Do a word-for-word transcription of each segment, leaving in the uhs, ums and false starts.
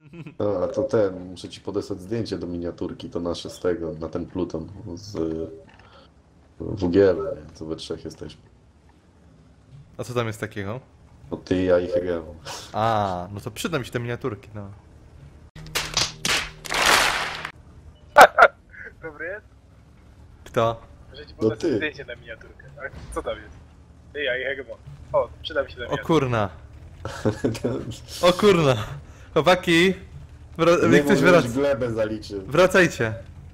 A to ten, muszę ci podesłać zdjęcie do miniaturki, to nasze z tego, na ten Pluton z W G L, nie? Co we trzech jesteśmy. A co tam jest takiego? No ty, ja i Hegel. A, no to przyda mi się te miniaturki, no. Dobry jest? Kto? Że ci No podać ty. zdjęcie na miniaturkę. A co tam jest? Ty, ja i Hegemon. O, przyda mi się na O miniaturkę. kurna. O kurna. Chłopaki. Wra- Nie jak ktoś możesz wraca. glebę zaliczył. Wracajcie.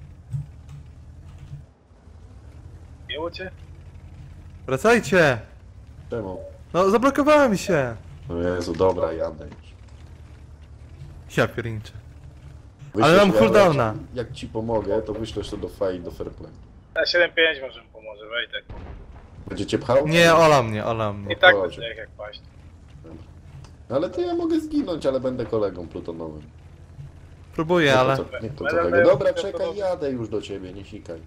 Miło cię? Wracajcie. Czemu? No, zablokowałem się. No Jezu, dobra, jadę już. Ja pierniczę. Wyślesz- Ale mam ja- cooldowna. Jak, jak ci pomogę, to wyślesz to do Fai, do Fairplay. Na siedem pięć może mu pomoże, Wejtek. Będzie cię pchał? Nie, ola mnie, ola mnie. I tak chodź. będzie jak, jak paść. No ale to ja mogę zginąć, ale będę kolegą plutonowym. Próbuję, Nie ale... to, co- nie to, co Ale- tego. ale- Dobra, ale- czekaj, jadę już do ciebie, nie sikaj.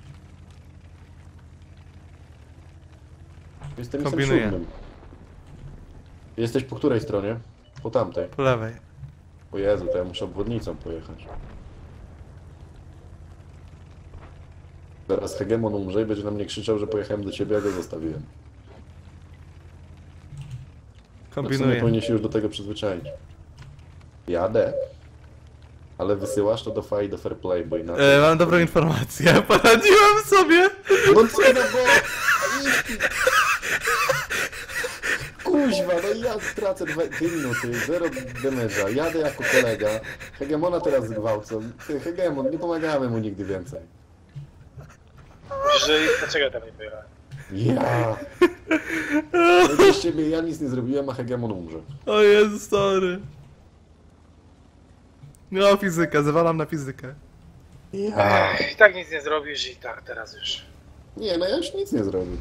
Jestem, jestem Kombinuję. siódmym. Jesteś po której stronie? Po tamtej. Po lewej. O Jezu, to ja muszę obwodnicą pojechać. Zaraz Hegemon umrze i będzie na mnie krzyczał, że pojechałem do ciebie, a go zostawiłem. No w sumie Kombinuję. powinien się już do tego przyzwyczaić. Jadę. Ale wysyłasz to do Fai, do Fairplay, bo inaczej... E, mam dobrą informację. Poradziłem sobie. No co no bo... Kuźwa, no i ja tracę dwie, dwie minuty, zero damage'a, jadę jako kolega. Hegemona teraz zgwałcą. Ty, Hegemon, nie pomagamy mu nigdy więcej. Musisz, że... Dlaczego tam nie pojechałem? Ja! No bez ciebie ja nic nie zrobiłem, a Hegemon umrze. O Jezu, sorry. No, fizyka, zawalam na fizykę. Ja! Ech, i tak nic nie zrobisz i tak teraz już. Nie, no ja już nic nie zrobię.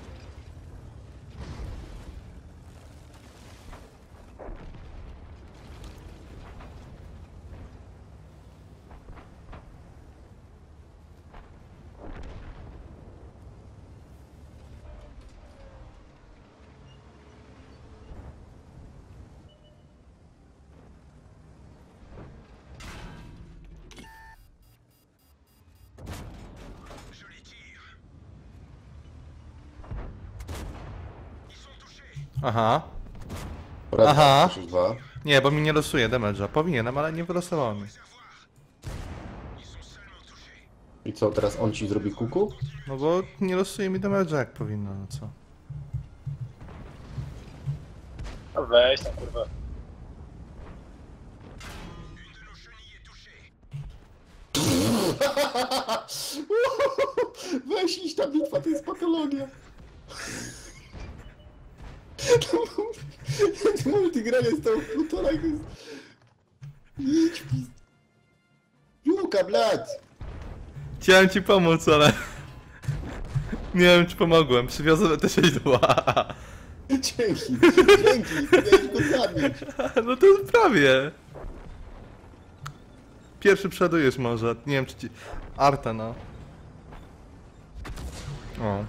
Aha. Raz, Aha. dwa, dwa. Nie, bo mi nie losuje damage'a. Powinienem, ale nie wylosowało mi. I co, teraz on ci zrobi kuku? No bo nie losuje mi damage'a jak powinno, no co? No weź tam kurwa. Weź iść, ta bitwa to jest patologia. Multigranie z tą półtora to jest... Idź, pis... Juka, blad! Chciałem ci pomóc, ale... Nie wiem, czy pomogłem. Przywiozłem te sześć dwa. Dzięki, dzięki, miałeś go zabić. No to prawie. Pierwszy przodujesz może. Nie wiem, czy ci... Arta, no. O.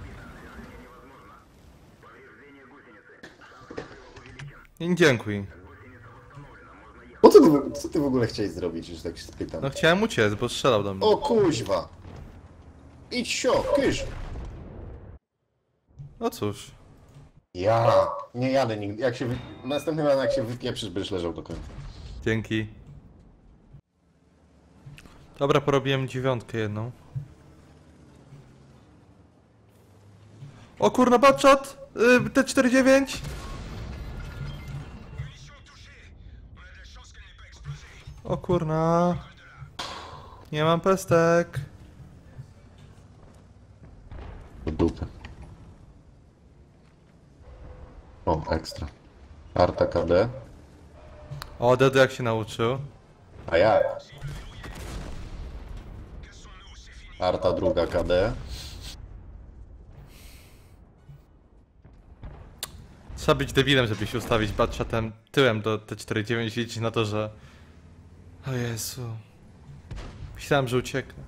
Nie, dziękuj. Po co ty, w- co ty w ogóle chciałeś zrobić, że tak się spytam? No chciałem uciec, bo strzelał do mnie. O kuźwa! Idź sio, kysz! No cóż. Ja nie jadę nigdy. Jak się wy... Następnym razem jak się wypieprzysz, będziesz leżał do końca. Dzięki. Dobra, porobiłem dziewiątkę jedną. O kurna, batshot! Yy, T czterdzieści dziewięć! O kurna. Nie mam pestek. Do dupy. O, ekstra. Arta K D. O, Dedo jak się nauczył. A jak? Arta druga K D. Trzeba być debilem, żeby się ustawić batshotem tyłem do T czterdzieści dziewięć i liczyć na to, że... O Jezu. Myślałem, że ucieknę.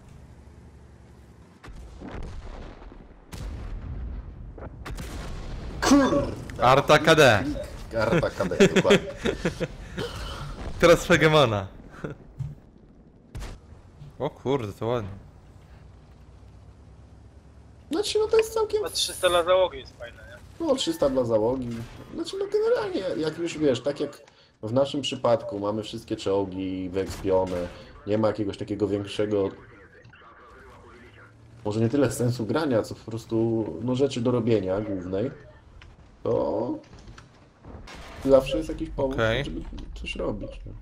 Kurde! Arta K D. Arta K D, dokładnie. Teraz Hegemona. O kurde, to ładnie. Znaczy, no to jest całkiem... A trzysta dla załogi jest fajne, nie? No, trzysta dla załogi. Znaczy, no generalnie, jak już wiesz, tak jak w naszym przypadku mamy wszystkie czołgi wyekspione, nie ma jakiegoś takiego większego, może nie tyle sensu grania, co po prostu, no, rzeczy do robienia głównej, to zawsze jest jakiś powód, Okej. żeby coś robić. Nie?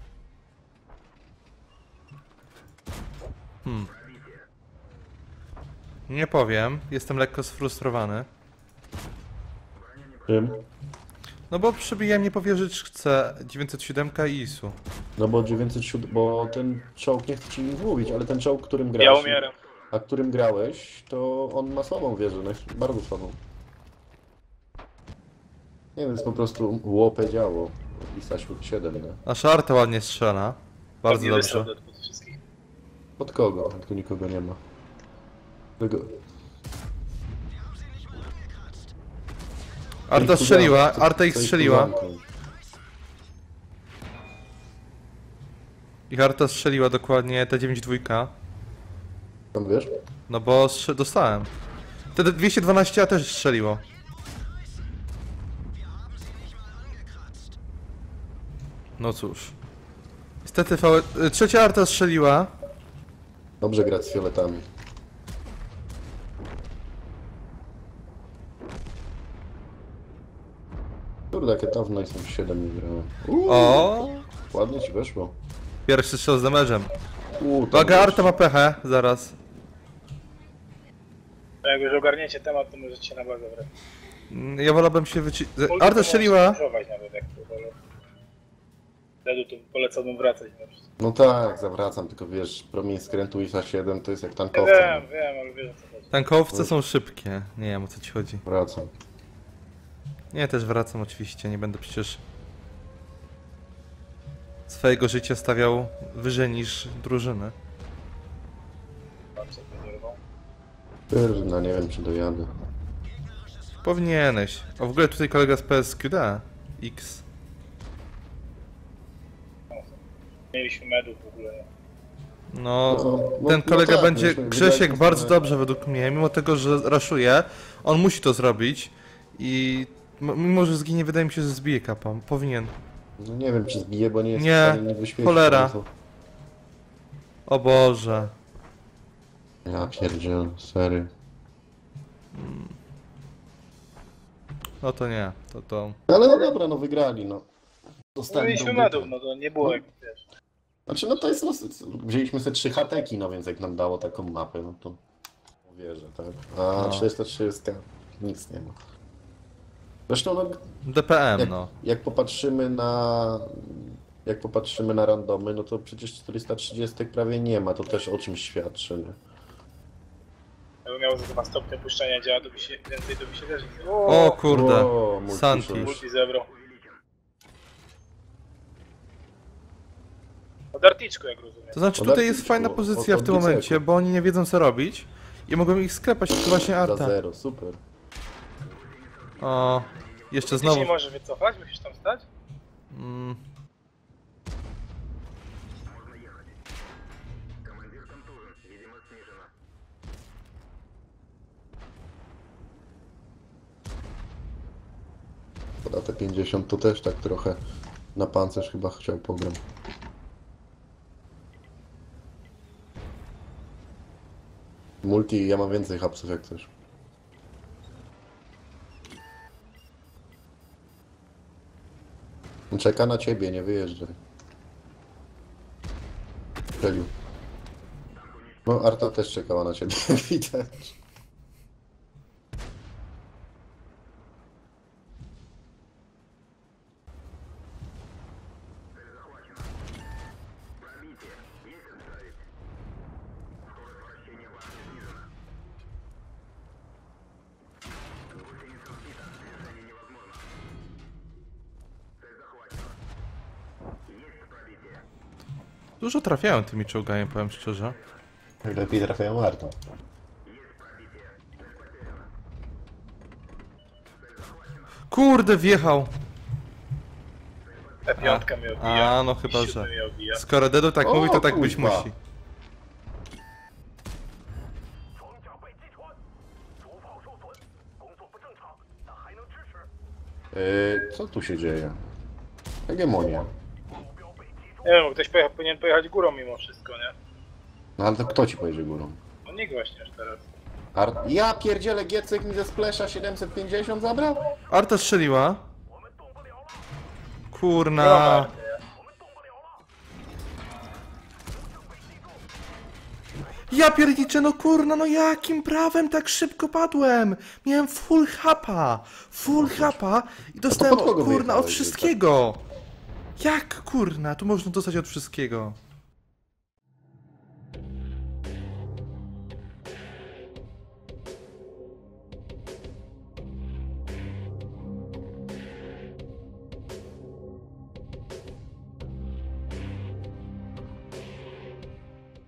Hmm. Nie powiem, jestem lekko sfrustrowany. Czym? No bo przybijałem nie po wieżyczce dziewięćset siedem i I S U. No bo dziewięćset siedem, bo ten czołg, nie chcę ci nic mówić, ale ten czołg, którym grasz, Ja umieram. a którym grałeś, to on ma słabą wieżę, naj- bardzo słabą. Nie wiem, jest po prostu łopę działo. Lisa siedem, nie? Nasza Arta ładnie strzela. Bardzo Pewnie dobrze. wysłał do wszystkich. Pod kogo? Tu nikogo nie ma. Tego... Arta strzeliła, Co- Arta ich co strzeliła. zamknął? Ich Arta strzeliła dokładnie T dziewięćdziesiąt dwa. Tam wiesz? No bo strze- dostałem. Te dwieście dwanaście A też strzeliło. No cóż. Niestety V... y, trzecia Arta strzeliła. Dobrze grać z fioletami. Kurde, jakie dawno jestem siedem nie grałem. Uuu, O, ładnie ci weszło. pierwszy strzał z damage'em. Uuu, tam Uwaga, wiesz. Arta ma pechę, zaraz. A jak już ogarniecie temat, to możecie się na bazę wracać. Mm, Ja wolałbym się wyci... Arta strzeliła. Nawet jak to wolę. Wtedy tu polecałbym wracać. Na wszystko. No tak, zawracam, tylko wiesz, promień skrętu I S A siedem to jest jak Ja tankowca. wiem, wiem, ale wiesz o co chodzi. Tankowce są szybkie. Nie wiem, o co ci chodzi. Wracam. Nie, też wracam oczywiście, nie będę przecież swojego życia stawiał wyżej niż drużyny. Mam co wyrwał. Kurna, nie wiem czy dojadę. Powinieneś. A w ogóle tutaj kolega z P S Q D X. Mieliśmy medów w ogóle. No, No, no, ten no kolega tak, będzie, myśmy Grzesiek wygraliśmy bardzo z- dobrze według mnie, mimo tego, że raszuje, on musi to zrobić i m- mimo, że zginie, wydaje mi się, że zbije kapa. Powinien. No nie wiem czy zbije, bo nie jest Nie, w stanie nie wyświetlić. cholera. tego, O Boże. co- Ja pierdziel, sery. No to nie, to to... Ale no dobra, no wygrali, no. Dostali Mieliśmy tą medów, bitwę. no to nie było jak wiesz. Znaczy, no to jest, no, wzięliśmy sobie trzy hateki, no więc jak nam dało taką mapę, no to wierzę, tak? A No. czterysta trzydzieści nic nie ma. Zresztą, no, D P M, jak, no. jak popatrzymy na... Jak popatrzymy na randomy, no to przecież czterysta trzydzieści prawie nie ma, to też o czymś świadczy, nie? Jakby miało za dwa stopnie opuszczania działa, to by się więcej to by się też nie... O kurde, O, multi Santi. shot. Multi zebrał. Od articzku, jak rozumiem. To znaczy Od tutaj jest Articzku, fajna pozycja od- w tym od momencie, Giceku. bo oni nie wiedzą co robić i mogą ich sklepać, to właśnie Za Arta. zero, super. O, jeszcze Ty się znowu... nie możesz wycofać? Musisz tam stać? Mm. Poda te pięćdziesiąt to też tak trochę na pancerz chyba chciał pogram. Multi, ja mam więcej hapsów jak coś. Czeka na ciebie, nie wyjeżdżaj. Strzelił. No, Arta też czekała na ciebie, widać. Dużo trafiają tymi czołgami, powiem szczerze. Lepiej trafiają Arta. Kurde, wjechał! Ta piątka mnie obija. A, no chyba, siódmy że... mnie obija. Skoro Dedo tak O, mówi, to tak być kurwa. musi. Yy, co tu się dzieje? Hegemonia. Nie wiem, bo ktoś pojecha, powinien pojechać górą mimo wszystko, nie? No ale to kto ci pojedzie górą? No nikt właśnie już teraz. Ar... Ja pierdzielę, Giecyk mi ze Splasha siedemset pięćdziesiąt zabrał? Arta strzeliła. Nie Kurna. ma Ja pierdziczę, no kurna, no jakim prawem tak szybko padłem? Miałem full hapa, full hapa i dostałem, pod kogo kurna, od wyjechałeś, wszystkiego. Jak kurna, tu można dostać od wszystkiego?